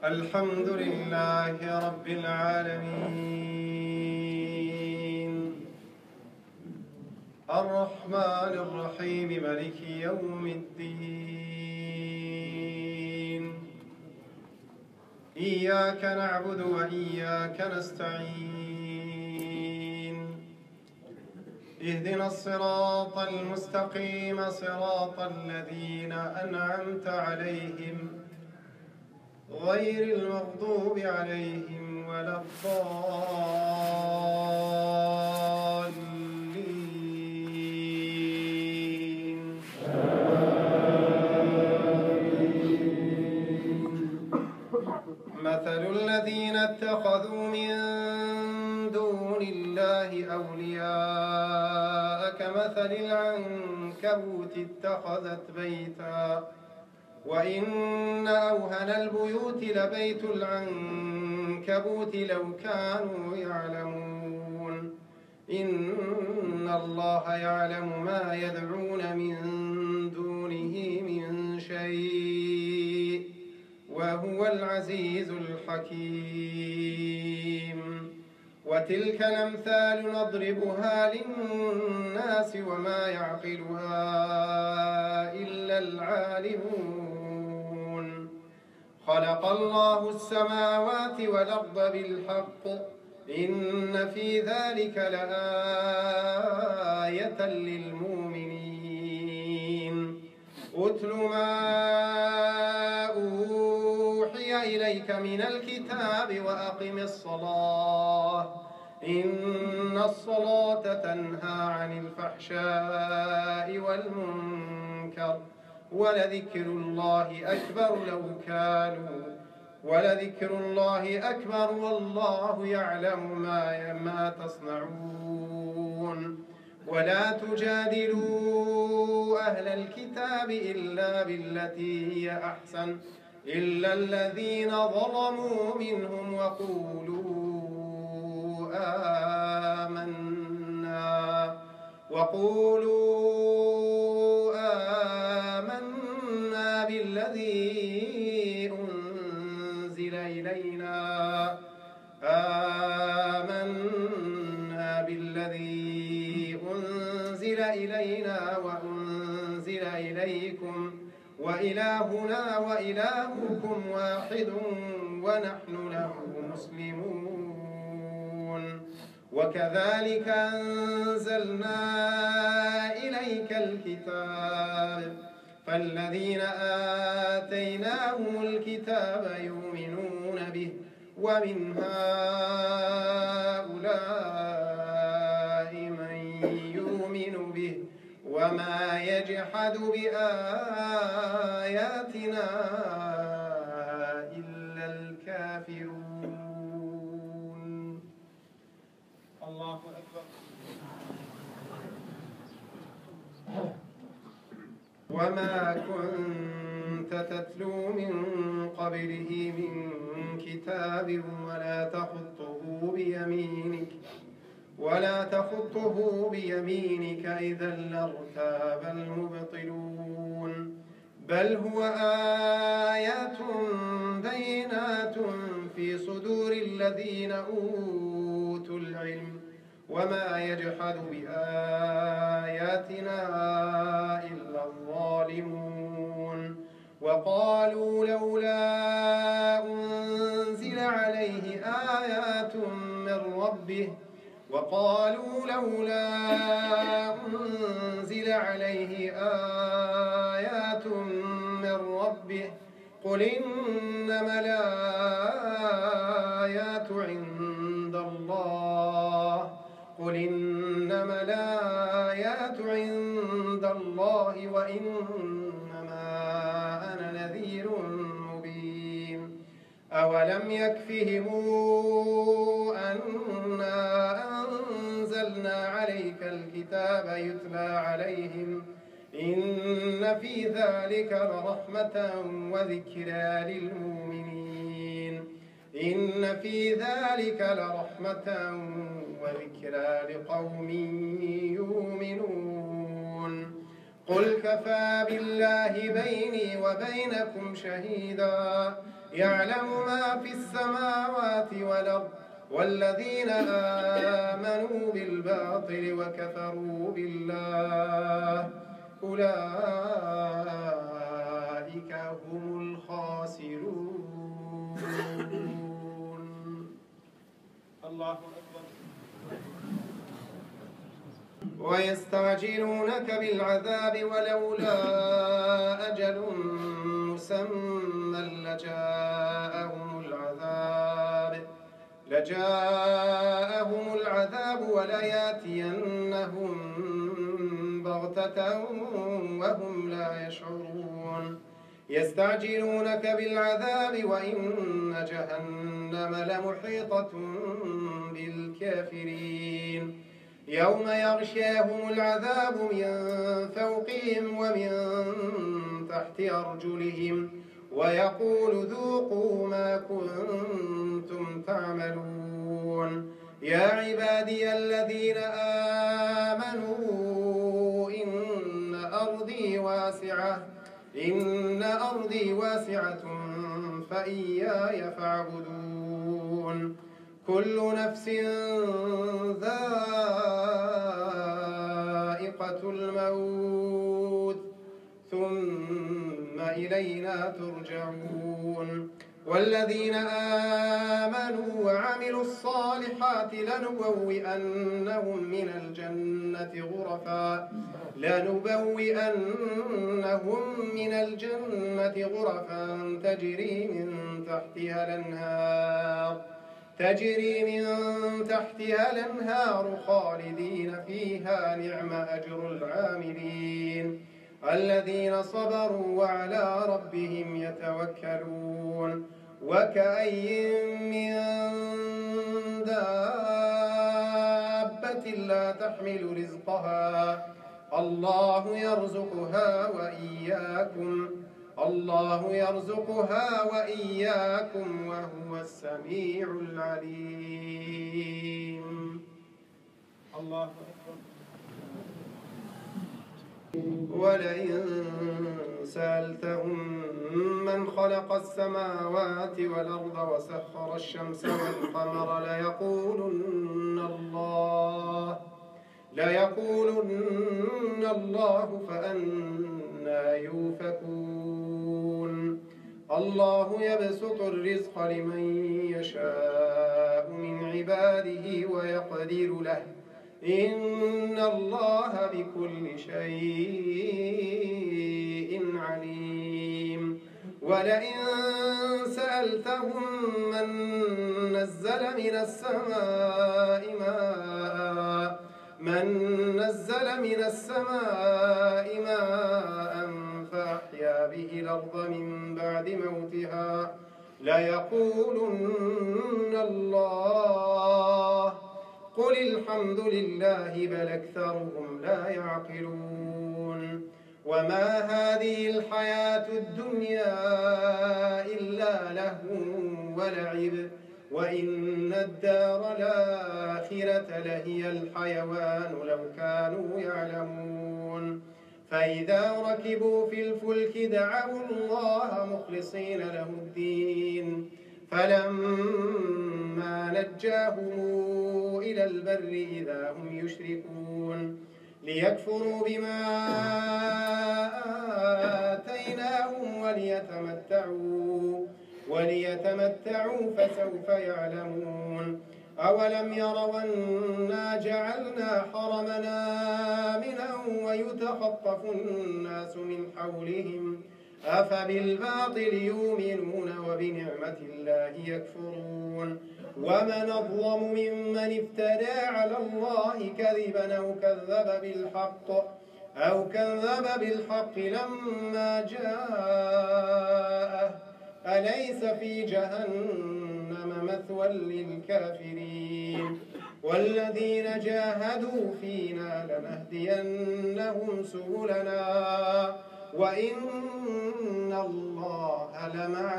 الحمد لله رب العالمين الرحمن الرحيم مالك يوم الدين إياك نعبد وإياك نستعين اهدنا الصراط المستقيم صراط الذين أنعمت عليهم غير المغضوب عليهم ولا الضالين مثل الذين اتخذوا من دون الله أولياء كمثل العنكبوت اتخذت بيتا وإن أوهن البيوت لبيت العنكبوت لو كانوا يعلمون إن الله يعلم ما يدعون من دونه من شيء وهو العزيز الحكيم وتلك الأمثال نضربها للناس وما يعقلها إلا العالمون خلق الله السماوات والأرض بالحق إن في ذلك لآية للمؤمنين أتل ما أوحي إليك من الكتاب وأقم الصلاة إن الصلاة تنهى عن الفحشاء والمنكر ولذكر الله أكبر والله يعلم ما تصنعون ولا تجادلوا أهل الكتاب إلا بالتي هي أحسن إلا الذين ظلموا منهم وقولوا آمنا بالذي أنزل إلينا وأنزل إليكم وإلهنا وإلهكم واحد ونحن له مسلمون وكذلك أنزلنا إليك الكتاب فالذين آتيناهم الكتاب يؤمنون به ومن هؤلاء من يؤمن به وما يجحد بآياتنا إلا الكافرون. الله أكبر. وما كنت تتلو من قبله من كتاب ولا تخطه بيمينك إذا لارتاب المبطلون بل هو آيات بينات في صدور الذين أوتوا العلم وما يجحد بآياتنا إلا الظالمون وقالوا لولا أنزل عليه آيات من ربه قل إنما الآيات عند الله وإنما أنا نذير مبين أولم يكفهم أنا أنزلنا عليك الكتاب يتلى عليهم إن في ذلك لرحمة وذكرى لقوم يؤمنون قل كفى بالله بيني وبينكم شهيدا يعلم ما في السماوات والأرض والذين آمنوا بالباطل وكفروا بالله أولئك هم الخاسرون. الله أكبر. ويستعجلونك بالعذاب ولولا أجل مسمى لجاءهم العذاب ولياتينهم بغتة وهم لا يشعرون. يستعجلونك بالعذاب وإن جهنم لمحيطة بالكافرين يوم يغشاهم العذاب من فوقهم ومن تحت أرجلهم ويقول ذوقوا ما كنتم تعملون. يا عبادي الذين آمنوا إن أرضي واسعة فإياي فاعبدون. كل نفس ذائقة الموت ثم إلينا ترجعون. والذين آمنوا وعملوا الصالحات لنبوئنهم من الجنة غرفا تجري من تحتها الأنهار خالدين فيها نعم أجر العاملين الذين صبروا وعلى ربهم يتوكلون. وكأي من دابة لا تحمل رزقها الله يرزقها وإياكم وهو السميع العليم. الله أكبر. ولئن سألتهم من خلق السماوات والأرض وسخر الشمس والقمر ليقولن الله فأنى يؤفكون. الله يبسط الرزق لمن يشاء من عباده ويقدر له إن الله بكل شيء عليم. ولئن سألتهم من نزل من السماء ماء فأحيا به الأرض من بعد موتها ليقولن الله قل الحمد لله بل أكثرهم لا يعقلون. وما هذه الحياة الدنيا إلا لهو ولعب وإن الدار الآخرة لهي الحيوان لو كانوا يعلمون. فإذا ركبوا في الفلك دعوا الله مخلصين له الدين فلما نجاهم إلى البر إذا هم يشركون ليكفروا بما آتيناهم وليتمتعوا فسوف يعلمون. أولم يروا أنا جعلنا حرمنا آمنا ويتخطف الناس من حولهم أفبالباطل يؤمنون وبنعمة الله يكفرون. ومن أظلم ممن افترى على الله كذبا أو كذب بالحق لما جاءه أليس في جهنم مثوى للكافرين. والذين جاهدوا فينا لنهدينهم سبلنا وإن الله لمع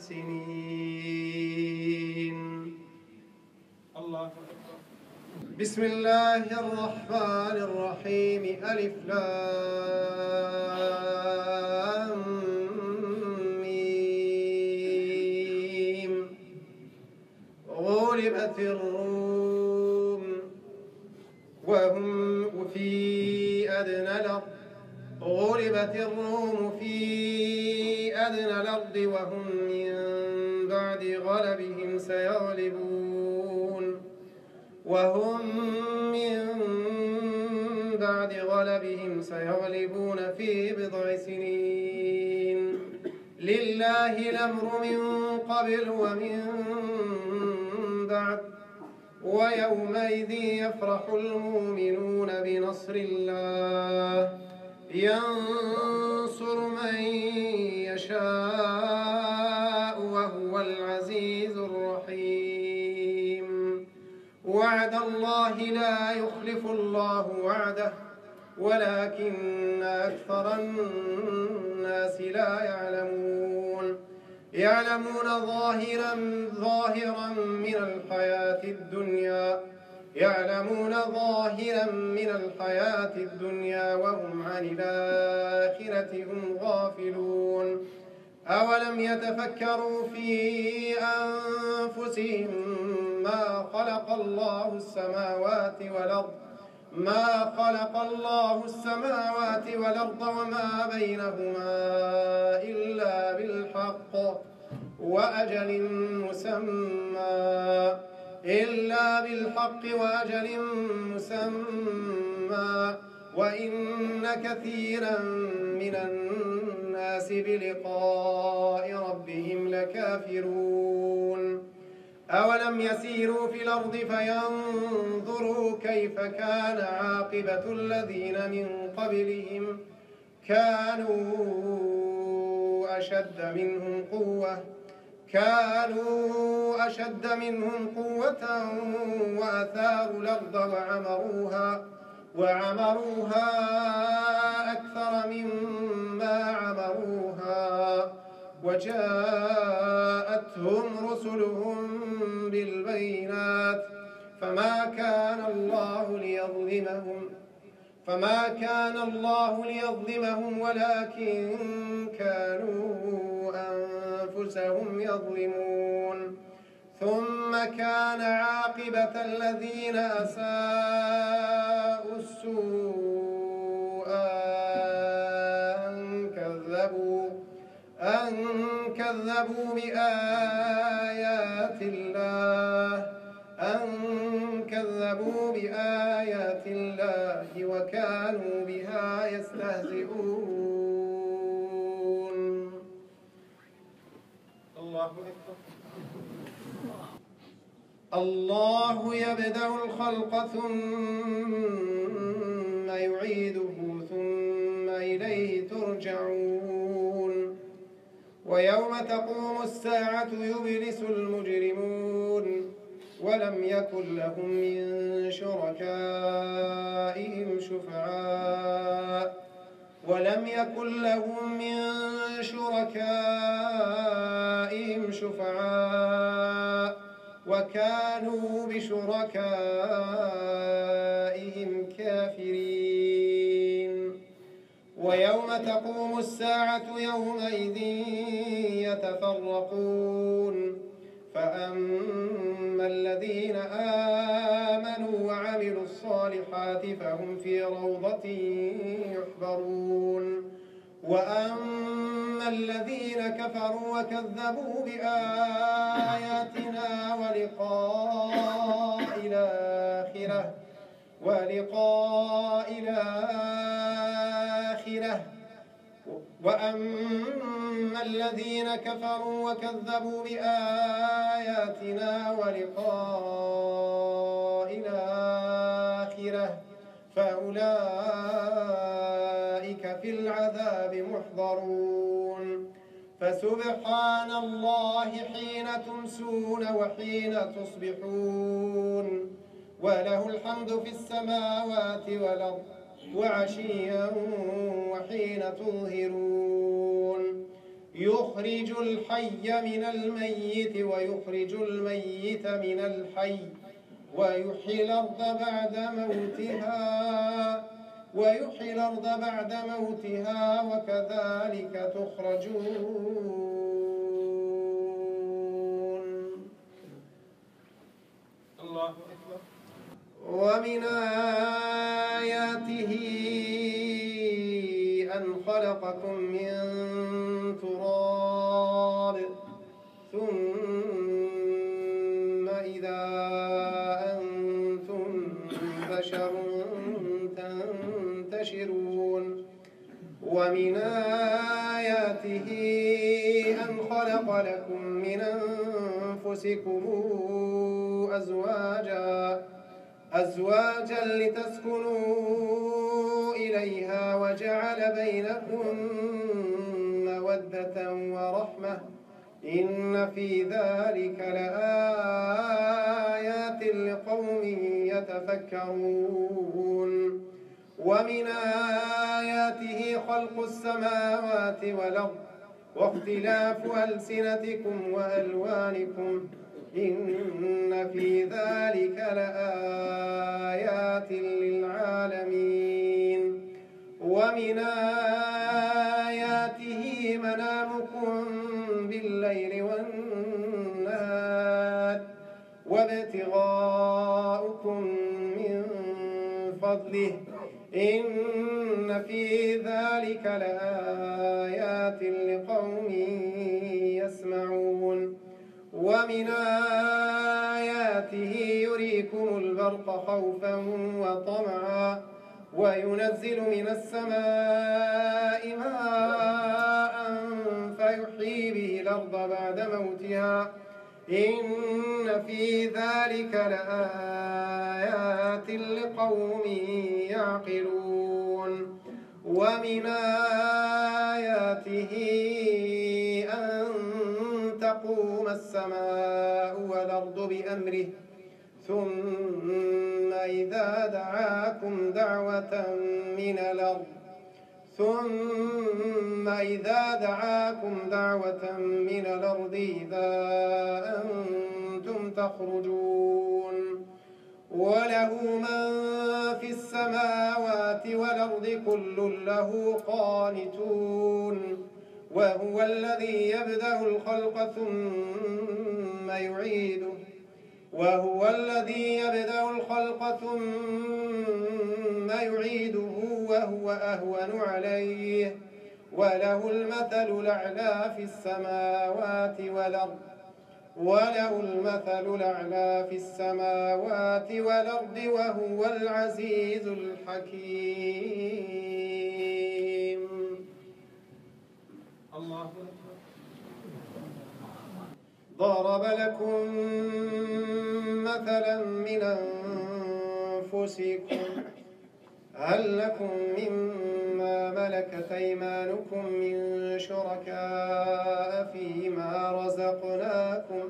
المحسنين. الله. بسم الله الرحمن الرحيم. ألف لام ميم. في أدنى الأرض غلبت الروم في أدنى الأرض وهم من بعد غلبهم سيغلبون في بضع سنين لله الأمر من قبل ومن بعد ويومئذ يفرح المؤمنون بنصر الله ينصر من يشاء وهو العزيز الرحيم وعد الله لا يخلف الله وعده ولكن أكثر الناس لا يعلمون ظاهرا من الحياة الدنيا وهم عن الآخرة هم غافلون أولم يتفكروا في أنفسهم ما خلق الله السماوات والأرض وما بينهما إلا بالحق وأجل مسمى وإن كثيرا من الناس بلقاء ربهم لكافرون أولم يسيروا في الأرض فينظروا كيف كان عاقبة الذين من قبلهم كانوا أشد منهم قوة وأثاروا الأرض وعمروها أكثر مما عمروها وجاءتهم رسلهم بالبينات فما كان الله ليظلمهم ولكن كانوا أنفسهم يظلمون ثم كان عاقبة الذين أساءوا السوء أن كذبوا بآيات الله وكانوا بها يستهزئون. الله أكبر. الله يبدأ الخلق ثم يعيده ثم إليه ترجعون ويوم تقوم الساعة يبلس المجرمون ولم يكن لهم من شركائهم شفعاء وكانوا بشركائهم كافرين ويوم تقوم الساعة يومئذ يتفرقون فأما الذين آمنوا وعملوا الصالحات فهم في روضة يحبرون وأما الذين كفروا وكذبوا بآياتنا ولقاء الآخرة وأما الذين كفروا وكذبوا بآياتنا ولقاء الآخرة فأولئك في العذاب محضرون فسبحان الله حين تمسون وحين تصبحون وله الحمد في السماوات والأرض وعشيا وحين تظهرون يخرج الحي من الميت ويخرج الميت من الحي ويحيي الأرض بعد موتها وكذلك تخرجون. الله أكبر. ومن آياته آياته أن خلقكم من تراب ثم إذا أنتم بشر تنتشرون ومن آياته أن خلق لكم من أنفسكم أزواجا لتسكنوا إليها وجعل بينكم مودة ورحمة إن في ذلك لآيات لقوم يتفكرون ومن آياته خلق السماوات والأرض واختلاف ألسنتكم وألوانكم إن في ذلك لآيات للعالمين ومن آياته منامكم بالليل والنهار وابتغاؤكم من فضله إن في ذلك لآيات لقوم يسمعون ومن آياته يريكم البرق خوفا وطمعا وينزل من السماء ماء فيحيي به الأرض بعد موتها إن في ذلك لآيات لقوم يعقلون ومن آياته أن تقوم السماء والأرض بأمره ثم إذا دعاكم دعوة من الأرض إذا أنتم تخرجون وله من في السماوات والأرض كل له قانتون وهو الذي يبدأ الخلق ثم يعيده وهو أهون عليه وله المثل الأعلى في السماوات والأرض وهو العزيز الحكيم. الله ضرب لكم مثلا من أنفسكم هل لكم مما ملكت أيمانكم من شركاء فيما رزقناكم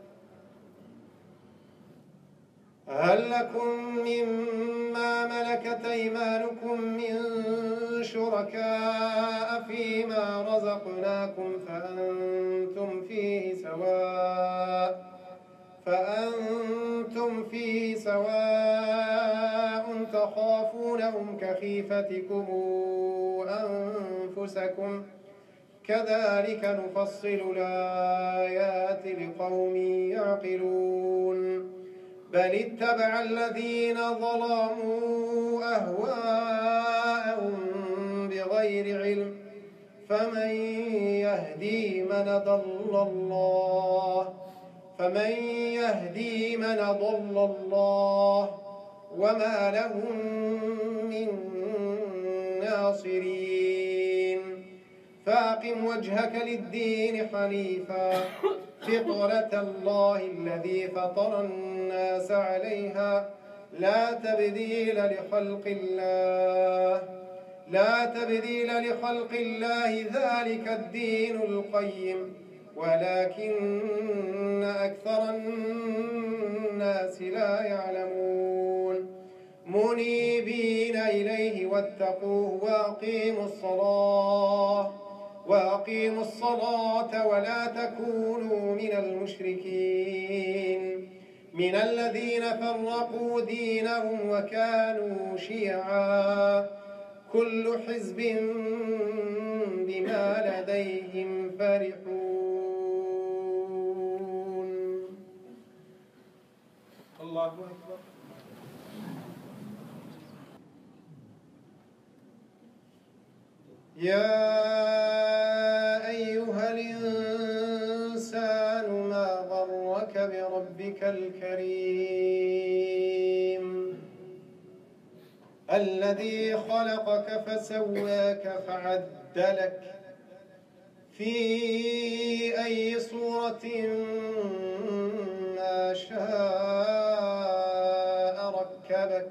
فأنتم فيه سواء تخافونهم كخيفتكم أنفسكم كذلك نفصل الآيات لقوم يعقلون بل اتبع الذين ظلموا أهواءهم بغير علم فمن يهدي من ضل الله وما لهم من ناصرين فأقم وجهك للدين حنيفا فطرة الله الذي فطر الناس عليها لا تبديل لخلق الله ذلك الدين القيم ولكن أكثر الناس لا يعلمون منيبين إليه واتقوه وأقيموا الصلاة ولا تكونوا من المشركين من الذين فرقوا دينهم وكانوا شيعا كل حزب بما لديهم فرحون. الله أكبر. يا أيها الإنسان ما غرك بربك الكريم الذي خلقك فسواك فعدلك في أي صورة ما شاء ركبك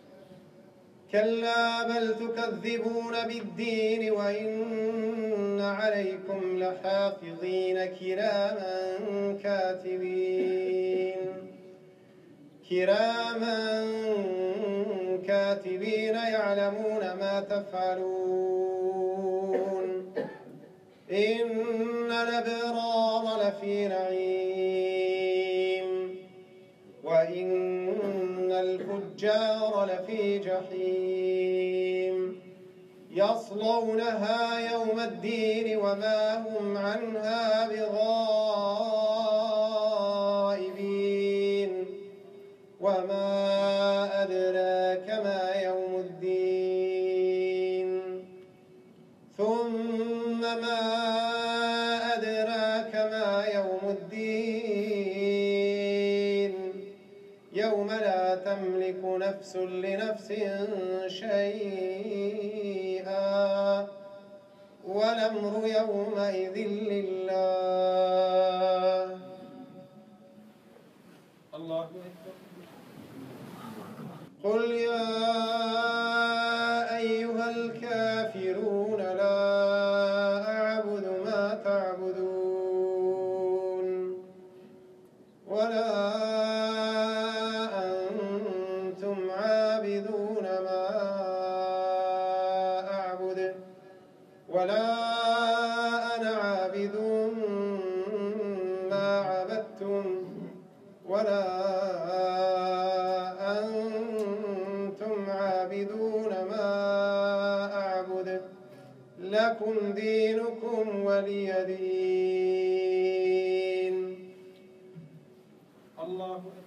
كلا بل تكذبون بالدين وإن عليكم لحافظين كراما كاتبين يعلمون ما تفعلون إن الأبرار لفي نعيم وإن الفجار لفي جحيم يصلونها يوم الدين وما هم عنها بغائبين وما أدراك ما يوم الدين ثم ما أدراك ما يوم الدين يوم لا تملك نفس لنفس شيئا والأمر يومئذ لله. الله أكبر. قل يا أيها الكافرون لا أعبد ما تعبدون ولا أنتم عابدون ما أعبد ولا أنا عابد ما عبدتم ولا أنتم عابدون ما أعبد لكم دينكم ولي دين. الله